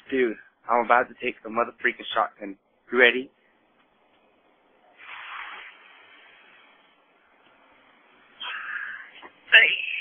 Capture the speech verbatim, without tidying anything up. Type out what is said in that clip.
Dude, I'm about to take a mother freaking shotgun. You ready? Hey.